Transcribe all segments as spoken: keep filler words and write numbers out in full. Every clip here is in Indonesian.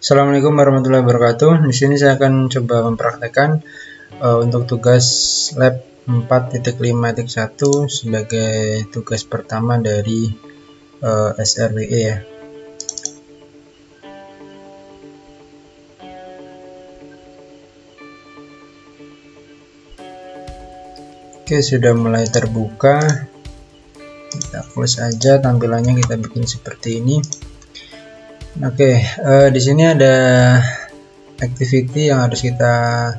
Assalamualaikum warahmatullahi wabarakatuh. Di sini saya akan coba mempraktekkan uh, untuk tugas lab empat titik lima titik satu sebagai tugas pertama dari uh, S R W E ya. Oke, sudah mulai terbuka. Kita close aja tampilannya, kita bikin seperti ini. Oke, uh, di sini ada activity yang harus kita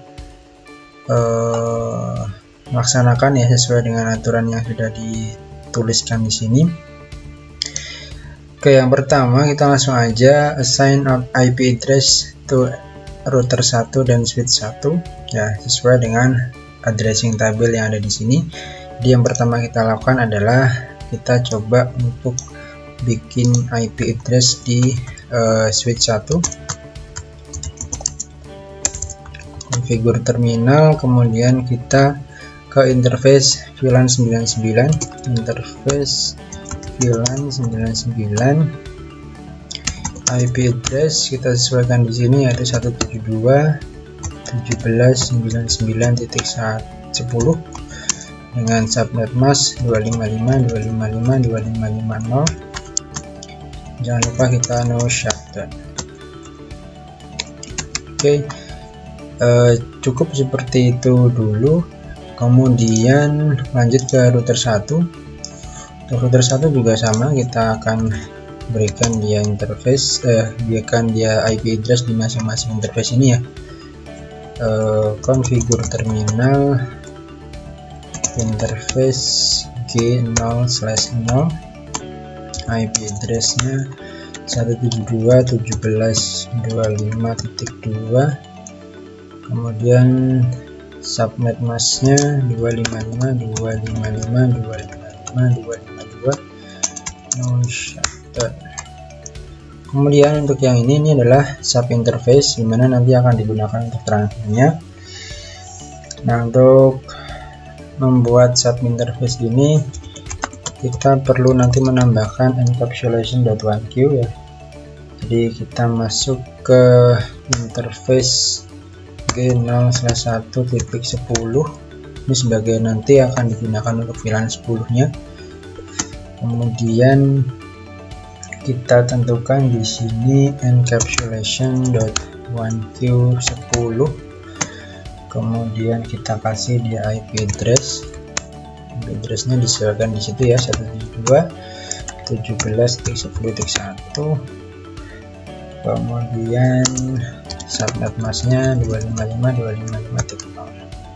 uh, laksanakan ya, sesuai dengan aturan yang sudah dituliskan di sini. Oke, yang pertama kita langsung aja assign I P address to router satu dan switch satu ya, sesuai dengan addressing table yang ada di sini. Jadi yang pertama kita lakukan adalah kita coba untuk bikin I P address di uh, switch satu, configure terminal, kemudian kita ke interface V LAN sembilan puluh sembilan, interface V LAN sembilan puluh sembilan, I P address kita sesuaikan di sini yaitu seratus tujuh puluh dua dot tujuh belas dot sembilan puluh sembilan titik sepuluh dengan subnet mask dua lima lima dot dua lima lima dot dua lima lima nol. Jangan lupa kita no shutdown. Oke, uh, cukup seperti itu dulu. Kemudian lanjut ke router satu. Untuk router satu juga sama, kita akan berikan dia interface, eh, berikan dia I P address di masing-masing interface ini ya. Uh, configure terminal, interface G nol slash nol, I P address-nya seratus tujuh puluh dua dot tujuh belas dot dua puluh lima titik dua, kemudian subnet mask-nya dua lima lima dot dua lima lima dot dua lima lima dot dua lima dua, no shutdown. Kemudian untuk yang ini ini adalah sub interface, dimana nanti akan digunakan untuk transfernya. Nah, untuk membuat sub interface ini kita perlu nanti menambahkan encapsulation.1q ya. Jadi kita masuk ke interface G nol slash satu titik sepuluh, ini sebagai nanti akan digunakan untuk V LAN sepuluh nya. Kemudian kita tentukan di sini encapsulation.one q sepuluh, kemudian kita kasih di I P address. I P address-nya disesuaikan di situ ya, seratus tujuh puluh dua dot tujuh belas dot sepuluh titik satu, kemudian subnet mask-nya dua lima lima dot dua lima lima titik nol.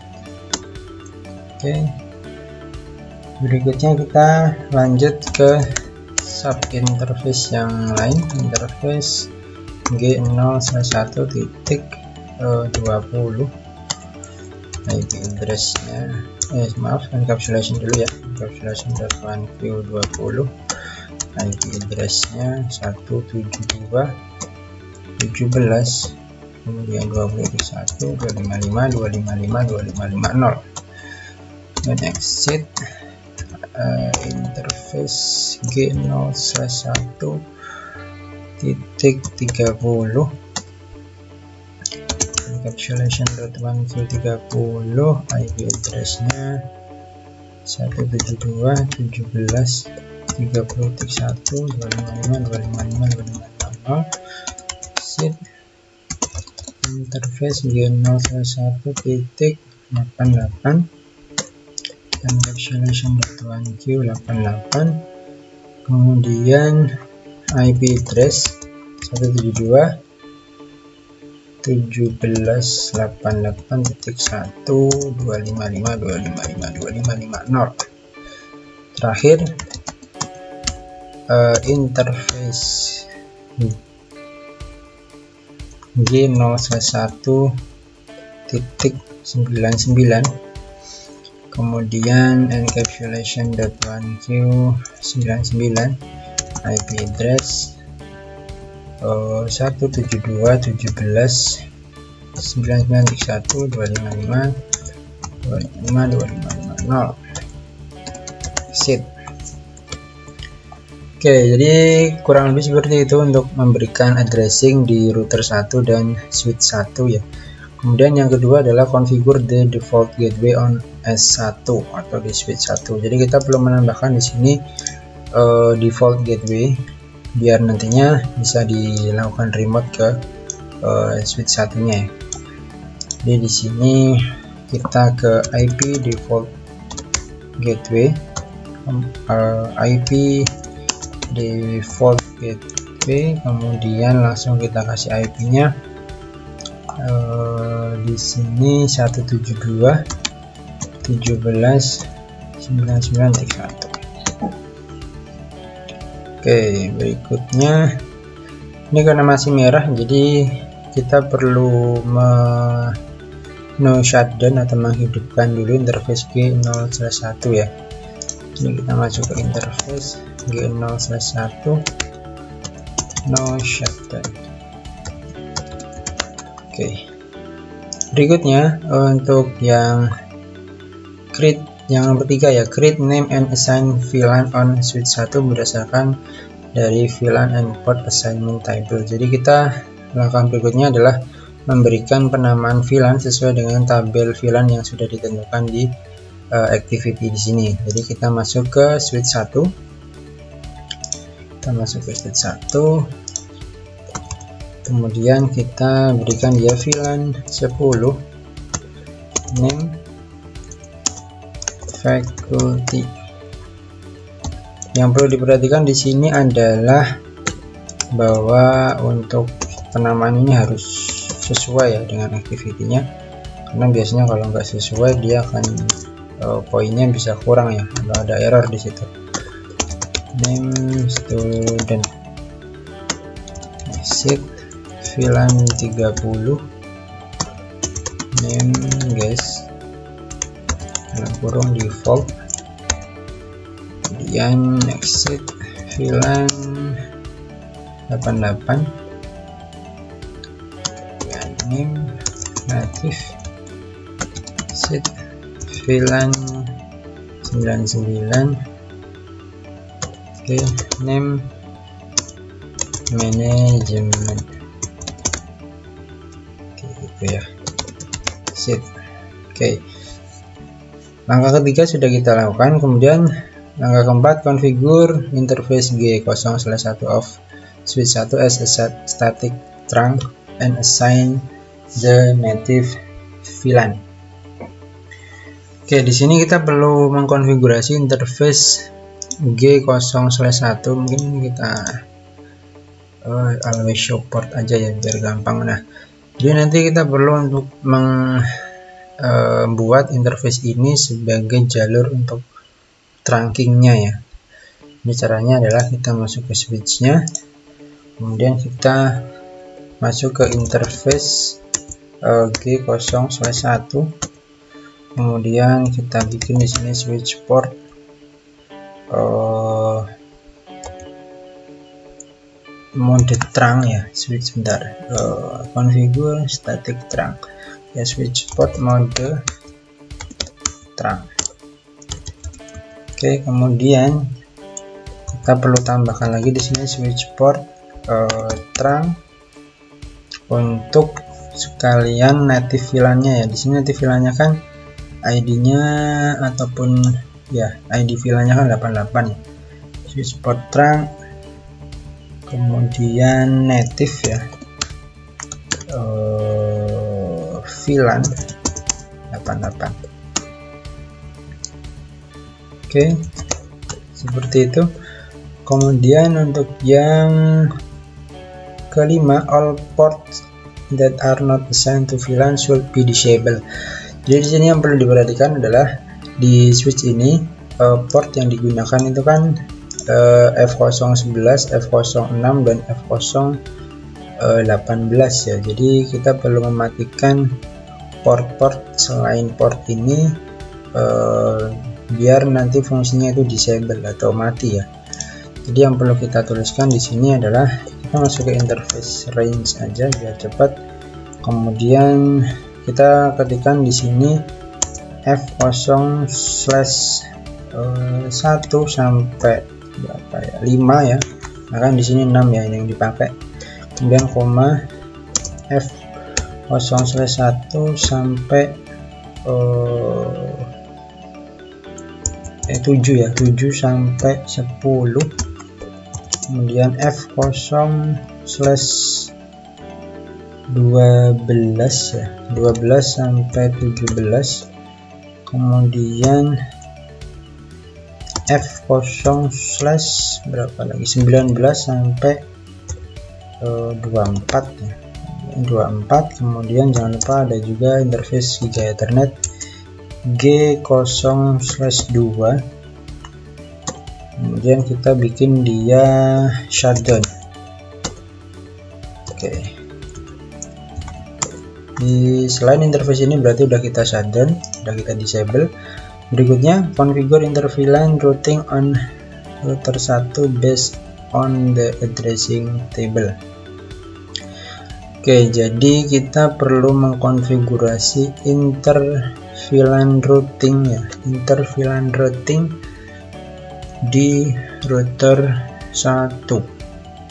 Oke, berikutnya kita lanjut ke sub interface yang lain, interface G nol slash satu titik dua puluh, I P address-nya eh maaf encapsulation dulu ya, encapsulation.one q dua puluh, I P address-nya seratus tujuh puluh dua dot tujuh belas kemudian dua puluh titik satu dua lima lima dua lima lima dua lima lima nol, dan exit uh, interface G nol slash satu titik tiga puluh, encapsulation.one q tiga puluh, I P address-nya seratus tujuh puluh dua dot tujuh belas tiga puluh titik satu dua lima lima dua lima lima dua lima lima nol, exit interface G nol slash satu titik delapan delapan, encapsulation.one q delapan delapan, kemudian I P address seratus tujuh puluh dua dot tujuh belas dot delapan puluh delapan titik satu dua lima lima dua lima lima dua lima lima nol. Terakhir uh, interface G nol slash satu titik sembilan sembilan, kemudian encapsulation.one q sembilan sembilan, I P address uh, seratus tujuh puluh dua dot tujuh belas dot sembilan sembilan titik satu dua lima lima dua lima dua lima lima nol, exit. Oke, jadi kurang lebih seperti itu untuk memberikan addressing di router satu dan switch satu ya. Kemudian yang kedua adalah configure the default gateway on S satu atau di switch satu. Jadi kita perlu menambahkan di sini uh, default gateway biar nantinya bisa dilakukan remote ke uh, switch satunya ya. Jadi di sini kita ke I P default gateway, uh, I P default gateway, kemudian langsung kita kasih I P-nya uh, di sini seratus tujuh puluh dua titik tujuh belas titik sembilan puluh sembilan titik satu. Oke, berikutnya ini karena masih merah jadi kita perlu me no shutdown atau menghidupkan dulu interface G nol slash satu ya. Ini kita masuk ke interface G nol slash satu, no shutdown. Oke, berikutnya untuk yang create yang ketiga ya, create name and assign V LAN on switch satu berdasarkan dari V LAN and port assignment table. Jadi kita langkah berikutnya adalah memberikan penamaan V LAN sesuai dengan tabel V LAN yang sudah ditentukan di uh, activity di sini. Jadi kita masuk ke switch satu, kita masuk ke switch satu, kemudian kita berikan dia V LAN sepuluh, name faculty. Yang perlu diperhatikan di sini adalah bahwa untuk penamaan ini harus sesuai ya dengan activity-nya, karena biasanya kalau nggak sesuai dia akan uh, poinnya bisa kurang ya, atau ada error di situ. Name student, exit V LAN tiga puluh, name guys dalam kurung default, kemudian exit V LAN delapan puluh delapan, name native, exit V LAN sembilan puluh sembilan. Oke, okay, name management. Oke, okay, gitu ya. Exit. Oke. Okay. Langkah ketiga sudah kita lakukan, kemudian langkah keempat configure interface G nol slash satu of switch satu as a static trunk and assign the native V LAN. Oke, di sini kita perlu mengkonfigurasi interface G nol slash satu. Mungkin kita uh, always show port aja ya biar gampang. Nah, jadi nanti kita perlu untuk membuat uh, interface ini sebagai jalur untuk trunkingnya ya. Ini caranya adalah kita masuk ke switchnya, kemudian kita masuk ke interface uh, G nol slash satu, kemudian kita bikin di sini switch port uh, mode trunk ya, switch bentar, uh, configure static trunk ya, switch port mode trunk. Oke, kemudian kita perlu tambahkan lagi di sini switch port uh, trunk untuk sekalian native V LAN-nya ya. Di sini native V LAN-nya kan I D-nya ataupun ya I D V LAN-nya kan delapan puluh delapan ya. Switch port trunk, kemudian native ya, uh, V LAN delapan puluh delapan. Oke, seperti itu. Kemudian untuk yang kelima, all ports that are not assigned to V LAN should be disabled. Jadi di sini yang perlu diperhatikan adalah di switch ini uh, port yang digunakan itu kan uh, F nol sebelas, F nol enam dan F nol delapan belas ya. Jadi kita perlu mematikan port-port selain port ini uh, biar nanti fungsinya itu disable atau mati ya. Jadi yang perlu kita tuliskan di sini adalah kita masuk ke interface range aja biar cepat. Kemudian kita ketikkan di sini F nol slash satu sampai berapa ya, lima ya, nah kan di sini enam ya yang dipakai. Kemudian koma f nol slash satu sampai uh, eh tujuh ya, tujuh sampai sepuluh. Kemudian f nol slash dua belas ya, dua belas sampai tujuh belas. Kemudian f nol slash berapa lagi, sembilan belas sampai uh, dua puluh empat ya, dua puluh empat. Kemudian jangan lupa ada juga interface Giga Ethernet G nol slash dua. Kemudian kita bikin dia shutdown. Oke, okay. Di selain interface ini berarti udah kita shutdown, udah kita disable. Berikutnya configure interVLAN routing on router satu based on the addressing table. Oke, jadi kita perlu mengkonfigurasi interVLAN routing ya, interVLAN routing di router satu.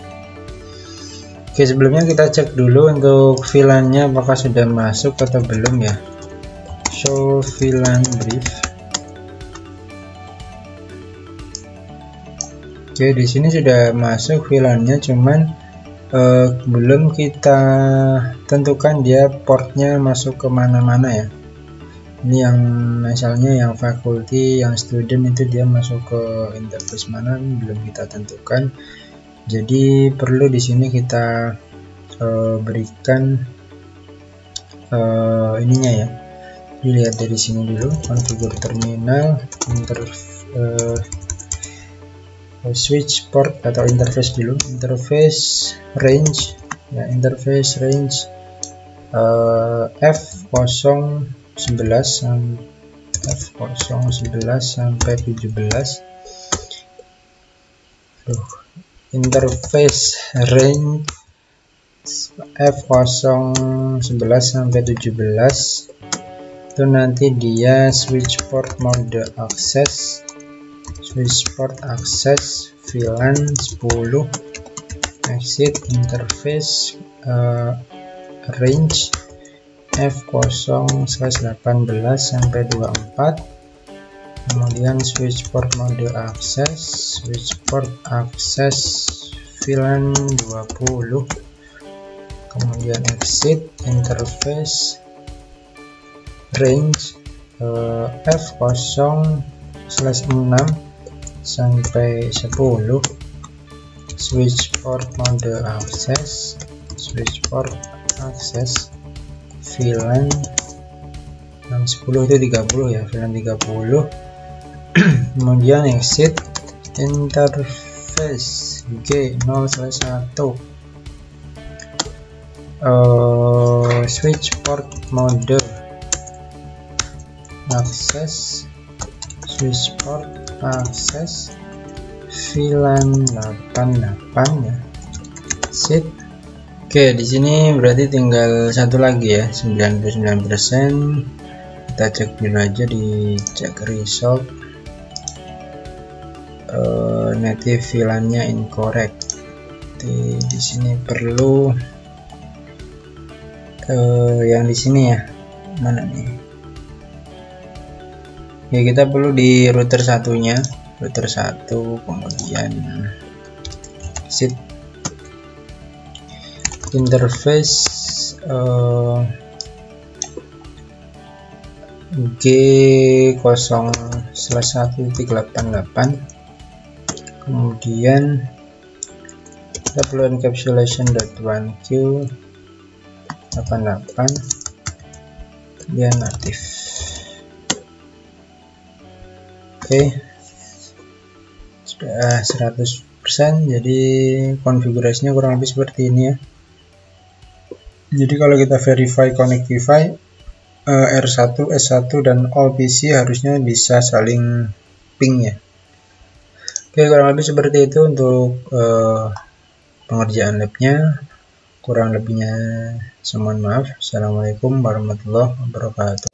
Oke, sebelumnya kita cek dulu untuk V LAN-nya apakah sudah masuk atau belum ya. Show V LAN brief. Oke, di sini sudah masuk V LAN-nya, cuman eh, belum kita tentukan dia portnya masuk ke mana-mana ya. Ini yang misalnya yang faculty, yang student itu dia masuk ke interface mana belum kita tentukan. Jadi perlu di sini kita uh, berikan uh, ininya ya. Dilihat dari sini dulu, configure terminal, inter uh, switch port atau interface dulu, interface range ya, interface range uh, F nol sebelas F nol sebelas sampai tujuh belas. Duh. Interface range F nol sebelas sampai tujuh belas itu nanti dia switch port mode access, switch port access V LAN sepuluh, exit interface uh, range F nol slash delapan belas sampai dua puluh empat. Kemudian switch port mode access, switch port access V LAN dua puluh. Kemudian exit interface range uh, F nol slash enam sampai sepuluh, switch port mode access, switch port access V LAN enam sepuluh itu tiga puluh ya, V LAN tiga puluh. Kemudian exit interface G nol slash satu, uh, switch port mode access, switch port access V LAN delapan puluh delapan ya, exit. Oke, di sini berarti tinggal satu lagi ya, sembilan puluh sembilan persen. Kita cek dulu aja di check result. Uh, native V LAN-nya incorrect. Di, di sini perlu uh, yang di sini ya, mana nih? Ya kita perlu di router satunya, router satu, kemudian exit interface uh, G nol slash satu titik delapan delapan. Kemudian kita perlu encapsulation.1q delapan delapan, dia native. Oke, sudah seratus persen. Jadi konfigurasinya kurang lebih seperti ini ya. Jadi kalau kita verify connectivity R satu, S satu dan all P C harusnya bisa saling ping ya. Oke, kurang lebih seperti itu untuk uh, pengerjaan labnya. Kurang lebihnya saya mohon maaf. Assalamualaikum warahmatullahi wabarakatuh.